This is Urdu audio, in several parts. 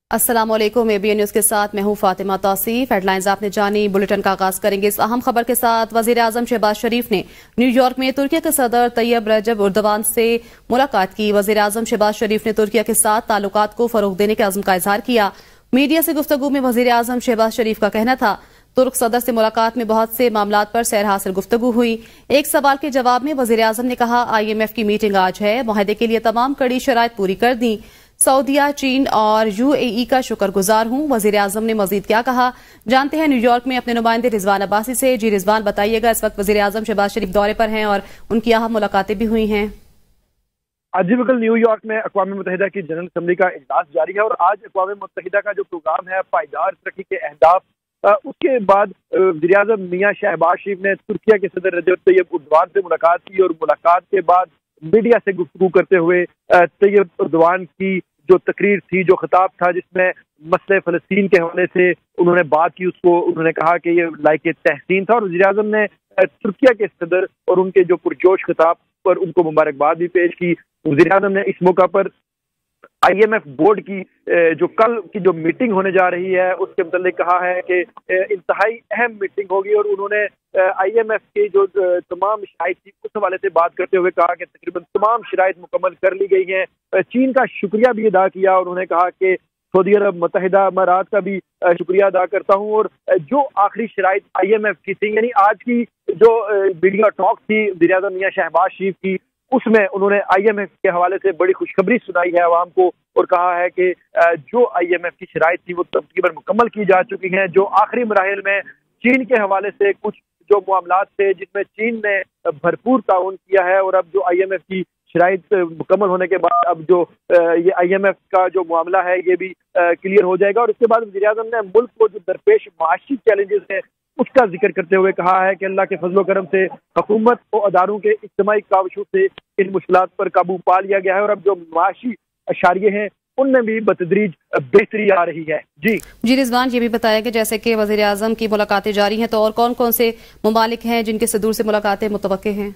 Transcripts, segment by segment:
अस्सलाम वालेकुम। ABN न्यूज़ के साथ मैं हूं फातिमा तौसीफ। हेडलाइंस आपने जानी, बुलेटिन का आगाज करेंगे इस अहम खबर के साथ। वजीर आजम शहबाज शरीफ ने न्यूयॉर्क में तुर्की के सदर तैयब रजब एर्दोगान से मुलाकात की। वजीर आजम शहबाज शरीफ ने तुर्की के साथ ताल्लुकात को फरोग देने के अज़्म का इजहार किया। मीडिया से गुफ्तगू में वजीर आजम शहबाज शरीफ का कहना था, तुर्क सदर से मुलाकात में बहुत से मामलात पर सैर हासिल गुफ्तगू हुई। एक सवाल के जवाब में वजीर आजम ने कहा, IMF की मीटिंग आज है, मुआहदे के लिए तमाम कड़ी शराइत पूरी कर दी। सऊदीया, चीन और UAE का शुक्रगुजार हूं। वजीर आजम ने मजीद क्या कहा, जानते हैं न्यूयॉर्क में अपने नुमाइंदे रिजवान अब्बासी से। जी रिजवान, बताइएगा, इस वक्त वजीर आजम शहबाज शरीफ दौरे पर हैं और उनकी अहम मुलाकातें भी हुई हैं। आज भी कल न्यूयॉर्क में अक़वाम मुत्तहिदा की जनरल असम्बली का इजलास जारी है और आज अक़वाम मुत्तहिदा का जो प्रोग्राम है पायदार तरक्की के अहदाफ, उसके बाद वज़ीर आज़म मियां शहबाज शरीफ ने तुर्की के सदर रजब तैयब एर्दोगान से मुलाकात की और मुलाकात के बाद मीडिया से गुफ्तगू करते हुए तैयब एर्दोगान की जो तकरीर थी, जो खिताब था, जिसमें मसले फ़लस्तीन के हवाले से उन्होंने बात की, उसको उन्होंने कहा कि ये लायक तहसीन था। और वज़ीर आज़म ने तुर्की के सदर और उनके जो पुरजोश खिताब पर उनको मुबारकबाद भी पेश की। वज़ीर आज़म ने इस मौका पर IMF बोर्ड की जो कल की जो मीटिंग होने जा रही है उसके मतलब कहा है कि इंतहाई अहम मीटिंग होगी और उन्होंने IMF की जो तमाम शराइत थी उस हवाले से बात करते हुए कहा कि तकरीबन तमाम शराइत मुकम्मल कर ली गई हैं। चीन का शुक्रिया भी अदा किया और उन्होंने कहा कि सऊदी अरब, मुत्तहिदा अमारात का भी शुक्रिया अदा करता हूँ। और जो आखिरी शराइत IMF की थी, यानी आज की जो वीडियो टॉक थी वज़ीर आज़म मियां शहबाज शरीफ की, उसमें उन्होंने IMF के हवाले से बड़ी खुशखबरी सुनाई है आवाम को और कहा है कि जो IMF की शराइत थी वो तकरीबन मुकम्मल की जा चुकी हैं। जो आखिरी मराहिल में चीन के हवाले से कुछ जो मामलात थे जिसमें चीन ने भरपूर ताउन किया है और अब जो IMF की शराइत मुकम्मल होने के बाद अब जो ये IMF का जो मामला है ये भी क्लियर हो जाएगा। और उसके बाद वज़ीर आज़म ने मुल्क को जो दरपेश माशी चैलेंजेस हैं उसका जिक्र करते हुए कहा है कि अल्लाह के फजलो करम से हुकूमत और अदारों के इज्तिमाई काविशों से इन मुश्किलात पर काबू पा लिया गया है और अब जो माशी अशारिये हैं उनमें भी बतदरीज बेहतरी आ रही है। जी रिजवान, ये भी बताया कि जैसे कि वज़ीर आज़म की मुलाकातें जारी हैं, तो और कौन कौन से ममालिक हैं जिनके सदूर से मुलाकातें मुतवक्के हैं?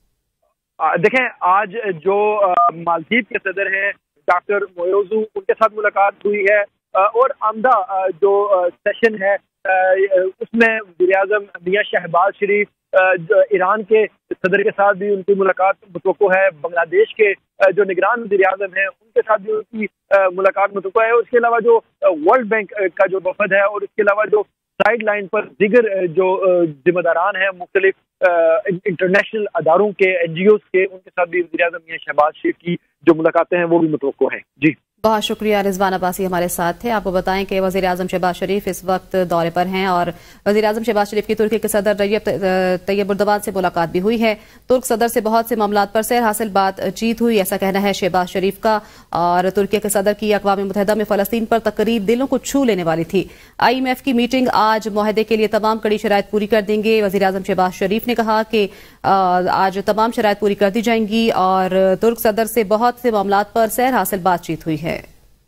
देखें, आज जो मालदीव के सदर हैं डॉक्टर मोयोजू, उनके साथ मुलाकात हुई है और आमदा जो सेशन है उसमें वज़ीर आज़म मियां शहबाज शरीफ ईरान के सदर के साथ भी उनकी मुलाकात मुतवक्को है। बांग्लादेश के जो निगरान वज़ीर आज़म हैं उनके साथ भी उनकी मुलाकात मुतवक्को है। उसके अलावा जो वर्ल्ड बैंक का जो वफद है और इसके अलावा जो साइड लाइन पर दीगर जो जिम्मेदारान हैं मुख्तलिफ इंटरनेशनल अदारों के, NGOs के, उनके साथ भी वज़ीर आज़म मियां शहबाज शरीफ की जो मुलाकातें हैं वो भी मुतवक्को हैं। जी, बहुत शुक्रिया। रिजवान अब्बासी हमारे साथ थे। आपको बताएं कि वज़ीर आज़म शहबाज शरीफ इस वक्त दौरे पर हैं और वज़ीर आज़म शहबाज शरीफ की तुर्की के सदर रजब तैयब एर्दोगान से मुलाकात भी हुई है। तुर्क सदर से बहुत से मामलात पर सैर हासिल बातचीत हुई, ऐसा कहना है शहबाज शरीफ का। और तुर्की के सदर की अक़वाम मुत्तहिदा में फ़लस्तीन पर तकरीर दिलों को छू लेने वाली थी। IMF की मीटिंग आज मुआहदे के लिए तमाम कड़ी शराइत पूरी कर देंगे। वज़ीर आज़म शहबाज शरीफ ने कहा कि आज तमाम शराइत पूरी कर दी जाएंगी और तुर्क सदर से बहुत से मामलात पर सैर हासिल बातचीत हुई है।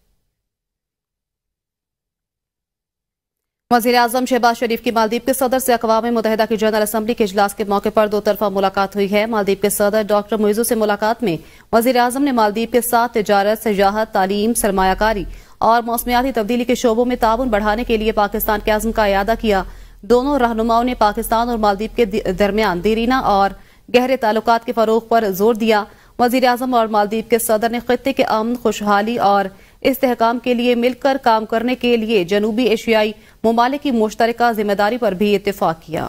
वज़ीर आज़म शहबाज शरीफ की मालदीव के सदर से अक़वाम मुत्तहिदा की जनरल असम्बली के इजलास के मौके पर दो तरफा मुलाकात हुई है। मालदीव के सदर डॉक्टर मोइज़ू से मुलाकात में वज़ीर आज़म ने मालदीव के साथ तिजारत, सयाहत, तालीम, सरमायाकारी और मौसमियाती तब्दीली के शोबों में ताउन बढ़ाने के लिए पाकिस्तान के अज़्म का इयादा किया। दोनों रहनुमाओं ने पाकिस्तान और मालदीव के दरमियान देरीना और गहरे ताल्लुकात के फरोग पर जोर दिया। वज़ीर आज़म और मालदीव के सदर ने खित्ते के अमन, खुशहाली और इस्तेहकाम के लिए मिलकर काम करने के लिए जनूबी एशियाई ममालिक की मुश्तरका जिम्मेदारी पर भी इत्तेफाक किया।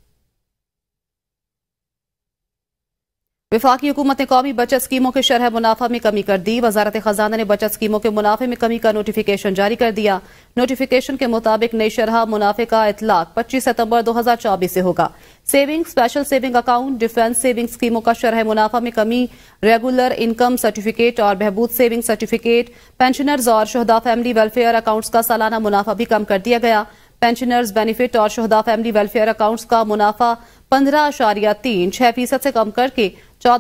वफाकी हुकूमत ने कौमी बचत स्कीमों के शरह मुनाफा में कमी कर दी। वजारत खजाना ने बचत स्कीमों के मुनाफे में कमी का नोटिफिकेशन जारी कर दिया। नोटिफिकेशन के मुताबिक नई शरह मुनाफे का इतलाक 25 सितंबर 2024 से होगा। Saving, special saving account, defence saving स्कीमों का शरह मुनाफा में कमी, रेगुलर इनकम सर्टिफिकेट और बहबूद सेविंग सर्टिफिकेट, पेंशनर्स और शुहदा फैमिली वेलफेयर अकाउंट्स का सालाना मुनाफा भी कम कर दिया गया। पेंशनर्स बेनिफिट और शुहदा फैमिली वेलफेयर अकाउंट्स का मुनाफा 15.36% से कम करके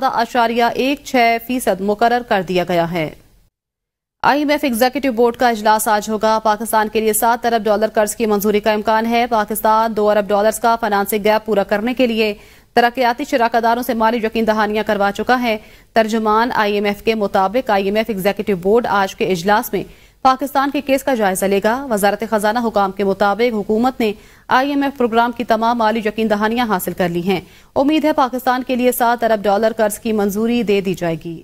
14.16% मुकर्रर कर दिया गया है। IMF एग्जीक्यूटिव बोर्ड का इजलास आज होगा। पाकिस्तान के लिए $7 अरब कर्ज की मंजूरी का इम्कान है। पाकिस्तान $2 अरब का फाइनेंसिंग गैप पूरा करने के लिए तरक्याती शराकतदारों से माली यकीन दहानियां करवा चुका है। तर्जुमान IMF के मुताबिक IMF एग्जीक्यूटिव बोर्ड आज के इजलास में پاکستان کے کیس کا جائزہ لے گا۔ وزارت خزانہ حکام کے مطابق حکومت نے IMF پروگرام کی تمام مالی یقین دہانیاں حاصل کر لی ہیں۔ امید ہے پاکستان کے لیے $7 ارب قرض کی منظوری دے دی جائے گی۔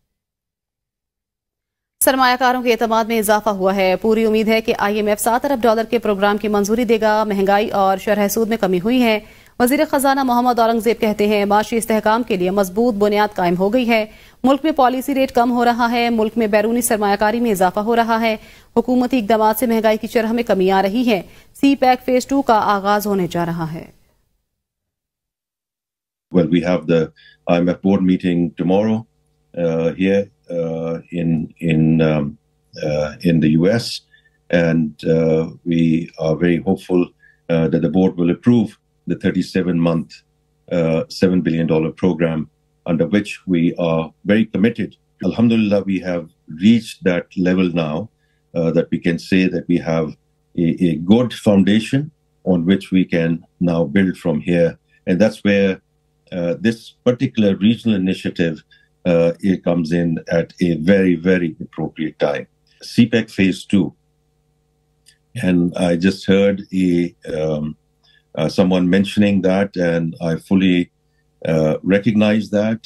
سرمایہ کاروں کے اعتماد میں اضافہ ہوا ہے۔ پوری امید ہے کہ IMF $7 ارب کے پروگرام کی منظوری دے گا۔ مہنگائی اور شرح سود میں کمی ہوئی ہے۔ وزیر خزانہ محمد اورنگزیب کہتے ہیں معاشی استحکام کے لیے مضبوط بنیاد قائم ہو گئی ہے۔ ملک میں پالیسی ریٹ کم ہو رہا ہے۔ ملک میں بیرونی سرمایہ کاری میں اضافہ ہو رہا ہے۔ حکومتی اقدامات سے مہنگائی کی شرح میں کمی آ رہی ہے۔ سی پیک فیز 2 کا آغاز ہونے جا رہا ہے۔ Well, we have the IMF board meeting tomorrow here in the US, and we are very hopeful that the board will approve the 37-month $7 billion program, under which we are very committed. Alhamdulillah, we have reached that level now that we can say that we have a good foundation on which we can now build from here, and that's where this particular regional initiative it comes in at a very, very appropriate time. CPEC Phase 2, and I just heard someone mentioning that, and I fully recognize that.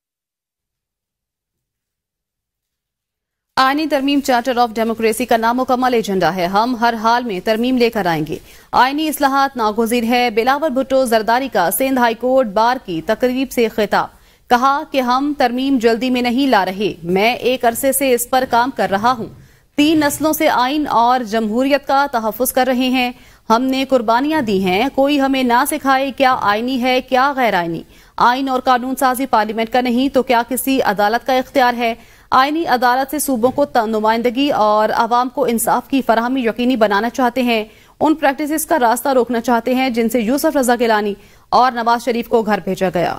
آئینی ترمیم چارٹر آف ڈیموکریسی کا نامکمل ایجنڈا ہے۔ ہم ہر حال میں ترمیم لے کر آئیں گے۔ آئینی اصلاحات ناگزیر ہے۔ بلاول بھٹو زرداری کا سندھ ہائی کورٹ بار کی تقریب سے خطاب، کہا کہ ہم ترمیم جلدی میں نہیں لا رہے، میں ایک عرصے سے اس پر کام کر رہا ہوں۔ 3 نسلوں سے آئین اور جمہوریت کا تحفظ کر رہے ہیں۔ ہم نے قربانیاں دی ہیں۔ کوئی ہمیں نہ سکھائے کیا آئینی ہے کیا غیر آئینی۔ آئین اور قانون سازی پارلیمنٹ کا نہیں تو کیا کسی عدالت کا اختیار ہے؟ آئینی عدالت سے صوبوں کو نمائندگی اور عوام کو انصاف کی فراہمی یقینی بنانا چاہتے ہیں۔ ان پریکٹسز کا راستہ روکنا چاہتے ہیں جن سے یوسف رضا گیلانی اور نواز شریف کو گھر بھیجا گیا۔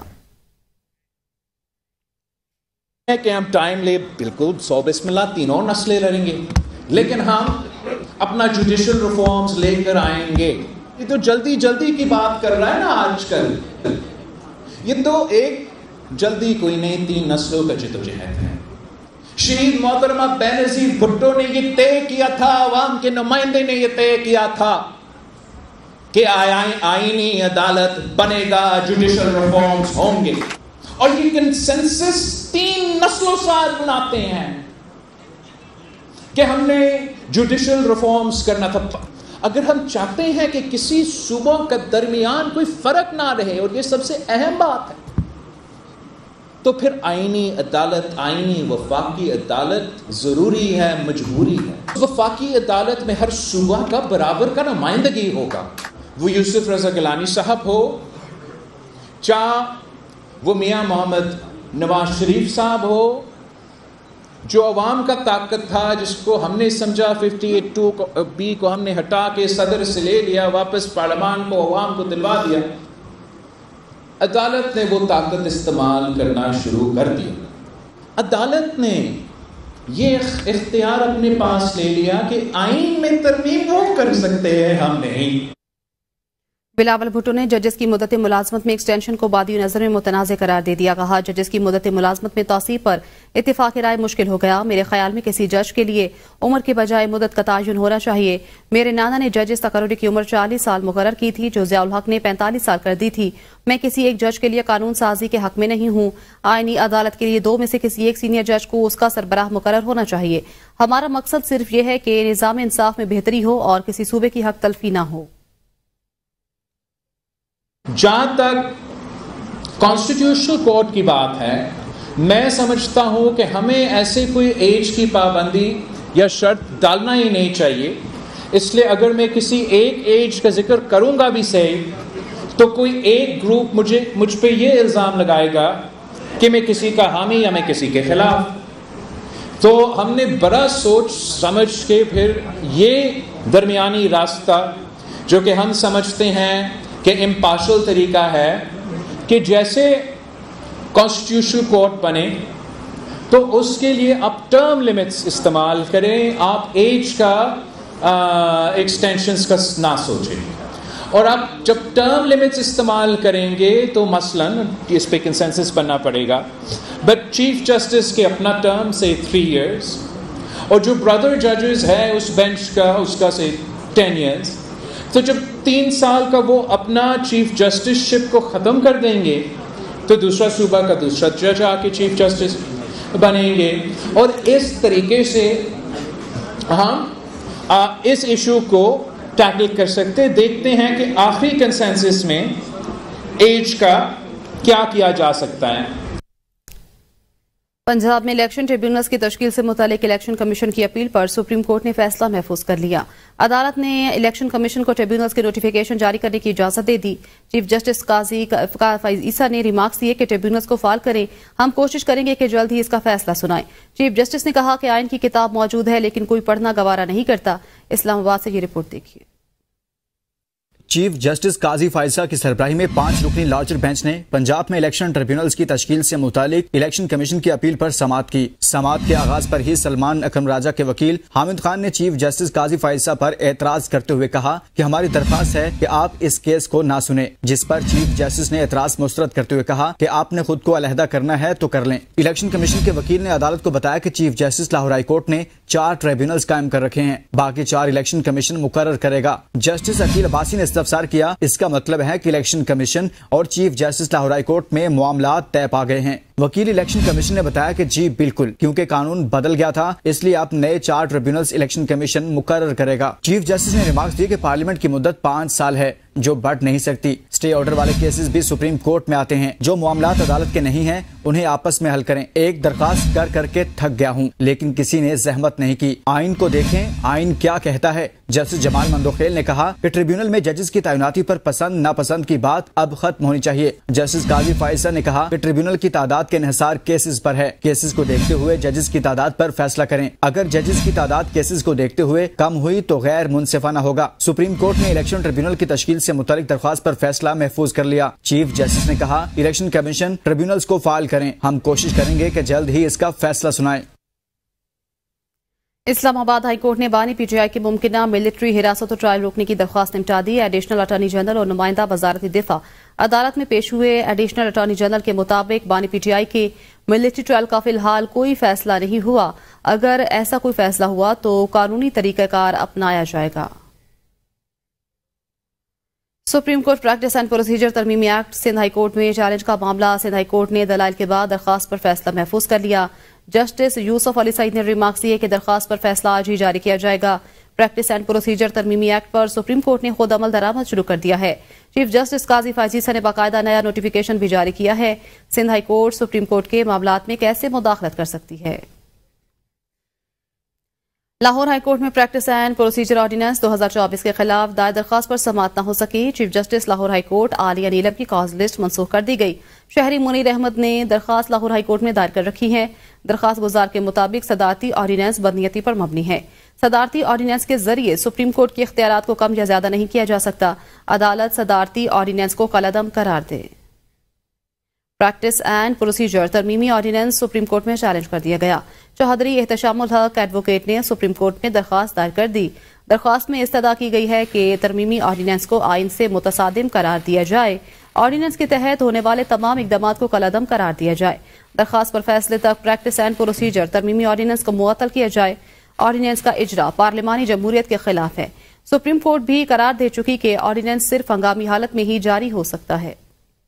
کہ ہم ٹائم لے، بالکل 100 بسم اللہ 3 اور نسلیں لڑیں گے، لیکن ہم اپنا جوڈیشل ریفارمز لے کر آئیں گے۔ یہ تو جلدی جلدی کی بات کر رہا ہے نا آج کل، یہ تو ایک جلدی کوئی نہیں، 3 نسلوں کا جدوجہد ہے۔ شہید محترمہ بینظیر بھٹو نے یہ طے کیا تھا، عوام کے نمائندے نے یہ طے کیا تھا کہ آئینی عدالت بنے گا، جوڈیشل ریفارمز ہوں گے، اور یہ کنسنسس 3 نسلوں سے بناتے ہیں کہ ہم نے جوڈیشل ریفارمز کرنا تھا۔ اگر ہم چاہتے ہیں کہ کسی صوبوں کے درمیان کوئی فرق نہ رہے، اور یہ سب سے اہم بات ہے، تو پھر آئینی عدالت، آئینی وفاقی عدالت ضروری ہے، مجبوری ہے۔ وفاقی عدالت میں ہر صوبہ کا برابر کا نمائندگی ہوگا، وہ یوسف رضا گیلانی صاحب ہو، چاہے وہ میاں محمد نواز شریف صاحب ہو، جو عوام کا طاقت تھا، جس کو ہم نے سمجھا 58(2)B کو ہم نے ہٹا کے صدر سے لے لیا، واپس پارلیمان کو عوام کو دلوا دیا، عدالت نے وہ طاقت استعمال کرنا شروع کر دیا۔ عدالت نے یہ اختیار اپنے پاس لے لیا کہ آئین میں ترمیم وہ کر سکتے ہیں، ہم نہیں۔ بلاول بھٹو نے ججز کی مدت ملازمت میں ایکسٹینشن کو بادی نظر میں متنازع قرار دے دیا، کہا ججز کی مدت ملازمت میں توسیع پر اتفاق رائے مشکل ہو گیا۔ میرے خیال میں کسی جج کے لیے عمر کے بجائے مدت کا تعین ہونا چاہیے۔ میرے نانا نے ججز تقرری کی عمر 40 سال مقرر کی تھی، جو ضیاء الحق نے 45 سال کر دی تھی۔ میں کسی ایک جج کے لیے قانون سازی کے حق میں نہیں ہوں۔ آئینی عدالت کے لیے 2 میں سے کسی ایک سینئر جج کو اس کا سربراہ مقرر ہونا چاہیے۔ ہمارا مقصد صرف یہ ہے کہ نظام انصاف میں بہتری ہو اور کسی صوبے کی حق تلفی نہ ہو۔ جہاں تک کانسٹیٹیوشنل کورٹ کی بات ہے، میں سمجھتا ہوں کہ ہمیں ایسے کوئی ایج کی پابندی یا شرط ڈالنا ہی نہیں چاہیے۔ اس لیے اگر میں کسی ایک ایج کا ذکر کروں گا بھی صحیح، تو کوئی ایک گروپ مجھ پہ یہ الزام لگائے گا کہ میں کسی کا حامی یا میں کسی کے خلاف۔ تو ہم نے بڑا سوچ سمجھ کے پھر یہ درمیانی راستہ، جو کہ ہم سمجھتے ہیں کہ امپارشل طریقہ ہے، کہ جیسے کانسٹیٹیوشنل کورٹ بنے تو اس کے لیے آپ ٹرم لیمٹس استعمال کریں، آپ ایج کا ایکسٹینشنز کا نہ سوچیں۔ اور آپ جب ٹرم لیمٹس استعمال کریں گے تو مثلاً اس پہ کنسنسس بننا پڑے گا، بٹ چیف جسٹس کے اپنا ٹرم سے 3 ایئرس، اور جو برادر ججز ہے اس بینچ کا اس کا سے 10 ایئرس، تو جب 3 سال کا وہ اپنا چیف جسٹس شپ کو ختم کر دیں گے تو دوسرا صوبہ کا دوسرا جج آ کے چیف جسٹس بنیں گے. اور اس طریقے سے ہم اس ایشو کو ٹیکل کر سکتے. دیکھتے ہیں کہ آخری کنسنسس میں ایج کا کیا کیا جا سکتا ہے. پنجاب میں الیکشن ٹریبیونلز کی تشکیل سے متعلق الیکشن کمیشن کی اپیل پر سپریم کورٹ نے فیصلہ محفوظ کر لیا. عدالت نے الیکشن کمیشن کو ٹریبیونلز کے نوٹیفیکیشن جاری کرنے کی اجازت دے دی. چیف جسٹس قاضی فائز عیسیٰ نے ریمارکس دیے کہ ٹریبیونلز کو فعال کریں، ہم کوشش کریں گے کہ جلد ہی اس کا فیصلہ سنائیں. چیف جسٹس نے کہا کہ آئین کی کتاب موجود ہے لیکن کوئی پڑھنا گوارا نہیں کرتا. اسلام آباد سے یہ رپورٹ دیکھیے. چیف جسٹس قاضی فائز عیسیٰ کی سربراہی میں 5 رکنی لارجر بینچ نے پنجاب میں الیکشن ٹریبیونلز کی تشکیل سے متعلق الیکشن کمیشن کی اپیل پر سماعت کی. سماعت کے آغاز پر ہی سلمان اکرم راجہ کے وکیل حامد خان نے چیف جسٹس قاضی فائز عیسیٰ پر اعتراض کرتے ہوئے کہا کہ ہماری درخواست ہے کہ آپ اس کیس کو نہ سنیں، جس پر چیف جسٹس نے اعتراض مسترد کرتے ہوئے کہا کہ آپ نے خود کو علیحدہ کرنا ہے تو کر لیں. الیکشن کمیشن کے وکیل نے عدالت کو بتایا کہ chief justice Lahore high court نے 4 ٹریبیونلز قائم کر رکھے ہیں، باقی 4 الیکشن کمیشن مقرر کرے گا. جسٹس عقیل عباسی نے استفسار کیا، اس کا مطلب ہے کہ الیکشن کمیشن اور chief justice Lahore high court میں معاملات طے پا گئے ہیں. وکیل الیکشن کمیشن نے بتایا کہ جی بالکل، کیونکہ قانون بدل گیا تھا اس لیے اب نئے 4 ٹریبیونلز الیکشن کمیشن مقرر کرے گا. چیف جسٹس نے ریمارکس دیے کہ پارلیمنٹ کی مدت 5 سال ہے جو بڑھ نہیں سکتی. اسٹے آرڈر والے کیسز بھی سپریم کورٹ میں آتے ہیں. جو معاملات عدالت کے نہیں ہیں انہیں آپس میں حل کریں. ایک درخواست کر کے تھک گیا ہوں لیکن کسی نے زحمت نہیں کی. آئین کو دیکھیں، آئین کیا کہتا ہے. جسٹس جمال مندوخیل نے کہا کہ ٹریبیونل میں ججز کی تعیناتی پر پسند ناپسند کی بات اب ختم ہونی چاہیے. جسٹس قاضی فائز نے کہا کہ ٹریبیونل کی تعداد کے انحصار کیسز پر ہے. کیسز کو دیکھتے ہوئے ججز کی تعداد پر فیصلہ کریں. اگر ججز کی تعداد کیسز کو دیکھتے ہوئے کم ہوئی تو غیر منصفانہ ہوگا. سپریم کورٹ نے الیکشن ٹریبیونل کی تشکیل سے متعلق درخواست پر فیصلہ محفوظ کر لیا. چیف جسٹس نے کہا الیکشن کمیشن ٹریبیونلز کو فعال کریں، ہم کوشش کریں گے کہ جلد ہی اس کا فیصلہ سنائیں. اسلام آباد ہائی کورٹ نے بانی پی ٹی آئی کی ممکنہ ملٹری حراست و ٹرائل روکنے کی درخواست نمٹا دی. ایڈیشنل اٹارنی جنرل اور نمائندہ وزارت دفاع عدالت میں پیش ہوئے. ایڈیشنل اٹارنی جنرل کے مطابق بانی پی ٹی آئی کے ملٹری ٹرائل کا فی الحال کوئی فیصلہ نہیں ہوا. اگر ایسا کوئی فیصلہ ہوا تو قانونی طریقہ کار اپنایا جائے گا. Supreme court practice and procedure ترمیمی ایکٹ سندھ ہائی کورٹ میں چیلنج کا معاملہ. سندھ ہائی کورٹ نے دلائل کے بعد درخواست پر فیصلہ محفوظ کر لیا. جسٹس یوسف علی سعید نے ریمارکس دیے کہ درخواست پر فیصلہ آج ہی جاری کیا جائے گا. پریکٹس اینڈ پروسیجر ترمیمی ایکٹ پر سپریم کورٹ نے خود عمل درآمد شروع کر دیا ہے. چیف جسٹس قاضی فائز عیسیٰ نے باقاعدہ نیا نوٹیفیکیشن بھی جاری کیا ہے. Sindh high court supreme court کے معاملات میں کیسے مداخلت کر سکتی ہے. لاہور ہائی کورٹ میں پریکٹس اینڈ پروسیجر آرڈیننس 2024 کے خلاف دائر درخواست پر سماعت نہ ہو سکی. Chief justice Lahore high court Aalia Neelum کی کاز لسٹ منسوخ کر دی گئی. شہری منیر احمد نے درخواست لاہور ہائی کورٹ میں دائر کر رکھی ہے. درخواست گزار کے مطابق صدارتی آرڈیننس بدنیتی پر مبنی ہے. صدارتی آرڈیننس کے ذریعے سپریم کورٹ کے اختیارات کو کم یا زیادہ نہیں کیا جا سکتا. عدالت صدارتی آرڈیننس کو کالعدم قرار دے. پریکٹس اینڈ پروسیجر ترمیمی آرڈیننس سپریم کورٹ میں چیلنج کر دیا گیا. چوہدری احتشام الحق ایڈوکیٹ نے سپریم کورٹ میں درخواست دائر کر دی. درخواست میں استدعا کی گئی ہے کہ ترمیمی آرڈیننس کو آئین سے متصادم قرار دیا جائے. آرڈیننس کے تحت ہونے والے تمام اقدامات کو کالعدم قرار دیا جائے. درخواست پر فیصلے تک پریکٹس اینڈ پروسیجر ترمیمی آرڈیننس کو معطل کیا جائے. آرڈیننس کا اجرا پارلیمانی جمہوریت کے خلاف ہے. سپریم کورٹ بھی قرار دے چکی کہ آرڈیننس صرف ہنگامی حالت میں ہی جاری ہو سکتا ہے.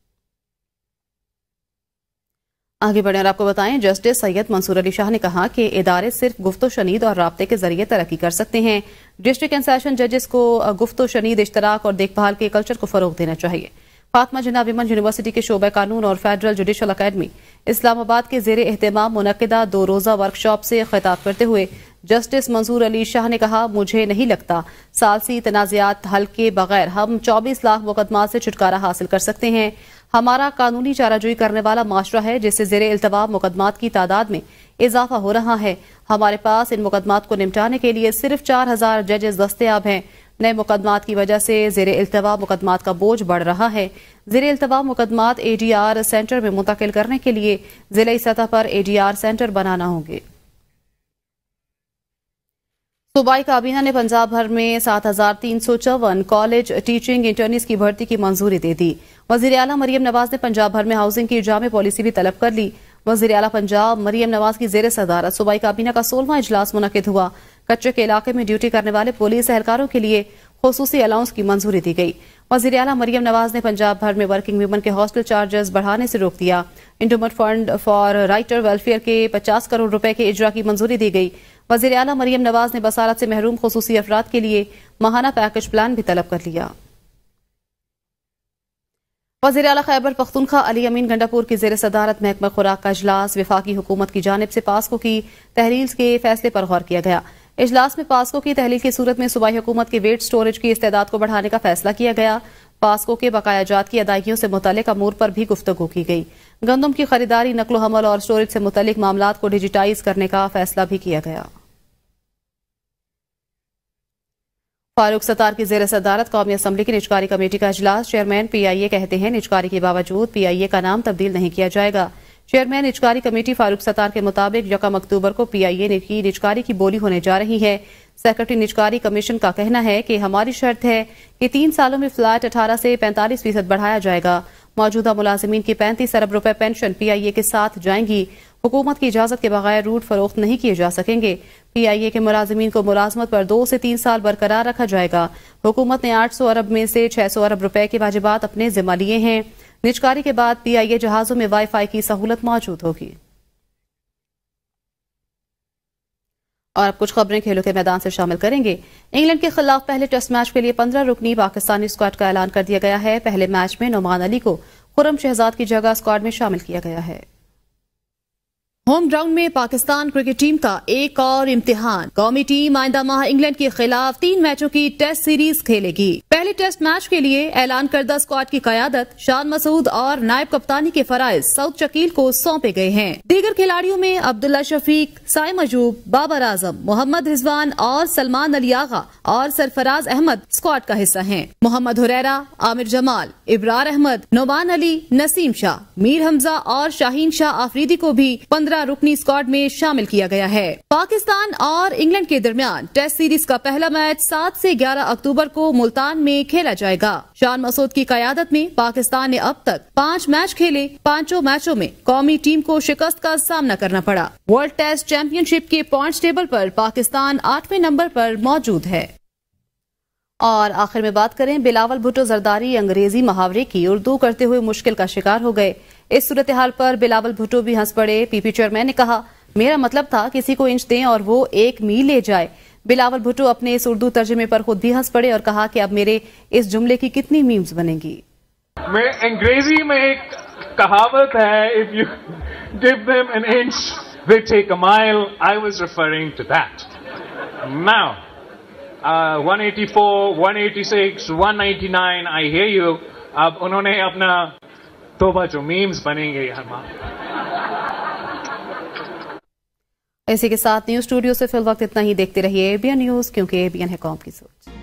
آگے بڑھیں اور آپ کو بتائیں جسٹس سید منصور علی شاہ نے کہا کہ ادارے صرف گفت و شنید اور رابطے کے ذریعے ترقی کر سکتے ہیں. ڈسٹرکٹ اینڈ سیشن ججز کو گفت و شنید اشتراک اور دیکھ بھال کے کلچر کو فروغ دینا چاہیے. فاطمہ جناح ویمن یونیورسٹی کے شعبہ قانون اور فیڈرل جوڈیشل اکیڈمی اسلام آباد کے زیر اہتمام منعقدہ 2 روزہ ورکشاپ سے خطاب کرتے ہوئے جسٹس منصور علی شاہ نے کہا مجھے نہیں لگتا ثالثی تنازعات حل کے بغیر ہم 24 لاکھ مقدمات سے چھٹکارا حاصل کر سکتے ہیں. ہمارا قانونی چارہ جوئی کرنے والا معاشرہ ہے جس سے زیر التوا مقدمات کی تعداد میں اضافہ ہو رہا ہے. ہمارے پاس ان مقدمات کو نمٹانے کے لیے صرف 4000 ججز دستیاب ہیں. نئے مقدمات کی وجہ سے زیر التوا مقدمات کا بوجھ بڑھ رہا ہے. زیر التوا مقدمات اے ڈی آر سینٹر میں منتقل کرنے کے لیے ضلعی سطح پر اے ڈی آر سینٹر بنانا ہوں گے. صوبائی کابینہ نے پنجاب بھر میں 7354 کالج ٹیچنگ انٹرنز کی بھرتی کی منظوری دے دی. وزیر اعلیٰ مریم نواز نے پنجاب بھر میں ہاؤسنگ کی جامع پالیسی بھی طلب کر لی. वज़ीर आला पंजाब मरियम नवाज की ज़ेर सदारत सूबाई काबीना का 16वां इजलास मुनक़िद हुआ। कच्चे के इलाके में ड्यूटी करने वाले पुलिस एहलकारों के लिए खुसूसी अलाउंस की मंजूरी दी गई। वज़ीर आला मरियम नवाज ने पंजाब भर में वर्किंग वुमन के हॉस्टल चार्जेस बढ़ाने से रोक दिया। Endowment fund for writer welfare के 50 करोड़ रुपए के इजरा की मंजूरी दी गई। वज़ीर आला मरियम नवाज ने बसारत से महरूम खुसूसी अफराद के लिए माहाना पैकेज प्लान भी तलब कर लिया। वज़ीर आला खैबर पख्तूनख्वा अली अमीन गंडापुर की ज़ेर सदारत महकमा खुराक का इजलास वफाकी हुकूमत की जानिब से पास्को की तहरील के फैसले पर गौर किया गया। इजलास में पास्को की तहलील की सूरत में सूबाई हुकूमत की वेट स्टोरेज की इस्तेदाद को बढ़ाने का फैसला किया गया। पास्को के बकाया जात की अदायगियों से मुतल्लिक अमूर पर भी गुफ्तगू की गई। गंदम की खरीदारी, नकलो हमल और स्टोरेज से मुतल्लिक मामलात को डिजिटाइज करने का फैसला भी किया गया। फारूक सत्तार की ज़ेर सदारत कौमी असम्बली की निजकारी कमेटी का इजलास। चेयरमैन PIA कहते हैं निजकारी के बावजूद PIA का नाम तब्दील नहीं किया जाएगा। चेयरमैन निजकारी कमेटी फारूक सत्तार के मुताबिक 1 अक्टूबर को PIA की निजकारी की बोली होने जा रही है। सेक्रेटरी निजकारी कमीशन का कहना है कि हमारी शर्त है कि 3 सालों में फ्लैट 18 से 45% बढ़ाया जाएगा। मौजूदा मुलाजिमीन की 35 अरब रुपए पेंशन PIA के साथ जाएंगी। हुकूमत की इजाजत के बगैर रूट फरोख्त नहीं किए जा सकेंगे। PIA के मुलाजिमीन को मुलाजमत पर 2 से 3 साल बरकरार रखा जाएगा। हुकूमत ने 800 अरब में से 600 अरब रुपए के वाजिबात अपने जिम्मा लिए हैं। निजकारी के बाद PIA जहाजों में वाईफाई की सहूलत मौजूद होगी। और अब कुछ खबरें खेलों के मैदान से शामिल करेंगे। इंग्लैंड के खिलाफ पहले टेस्ट मैच के लिए 15 रुकनी पाकिस्तानी स्क्वाड का ऐलान कर दिया गया है। पहले मैच में नोमान अली को खुर्रम शहजाद की जगह स्क्वाड में शामिल किया गया है। होम ग्राउंड में पाकिस्तान क्रिकेट टीम का एक और इम्तिहान। कौमी टीम आइंदा माह इंग्लैंड के खिलाफ 3 मैचों की टेस्ट सीरीज खेलेगी। पहले टेस्ट मैच के लिए ऐलान करदा स्क्वाड की कयादत शान मसूद और नायब कप्तानी के फराइज सऊद शकील को सौंपे गए हैं। दीगर खिलाड़ियों में अब्दुल्ला शफीक, साइम अजूब, बाबर आजम, मोहम्मद रिजवान और सलमान अली आगा और सरफराज अहमद स्क्वाड का हिस्सा हैं। मोहम्मद हुरैरा, आमिर जमाल, इब्रार अहमद, नोमान अली, नसीम शाह, मीर हमजा और शाहीन शाह आफरीदी को भी 15 रुकनी स्क्वाड में शामिल किया गया है। पाकिस्तान और इंग्लैंड के दरमियान टेस्ट सीरीज का पहला मैच 7 से 11 अक्टूबर को मुल्तान में खेला जाएगा। शान मसूद की कयादत में पाकिस्तान ने अब तक 5 मैच खेले। 5 मैचों में कौमी टीम को शिकस्त का सामना करना पड़ा। वर्ल्ड टेस्ट चैंपियनशिप के पॉइंट्स टेबल पर पाकिस्तान 8वें नंबर पर मौजूद है। और आखिर में बात करें बिलावल भुट्टो जरदारी अंग्रेजी मुहावरे की। उर्दू करते हुए मुश्किल का शिकार हो गए। इस सूरत हाल पर बिलावल भुट्टो भी हंस पड़े। PP चेयरमैन ने कहा, मेरा मतलब था किसी को इंच दें और वो 1 मील ले जाए। बिलावल भुट्टो अपने इस उर्दू तर्जुमे पर खुद भी हंस पड़े और कहा कि अब मेरे इस जुमले की कितनी मीम्स बनेंगी। मैं अंग्रेजी में एक कहावत है, if you give them an inch they take a mile. I was referring to that. Now 184, 186, 199, I hear you. अब उन्होंने अपना तोबा जो मीम्स बनेंगे इसी के साथ न्यूज स्टूडियो से फिल वक्त इतना ही। देखते रहिए ABN न्यूज, क्योंकि ABN है कौम की सोच।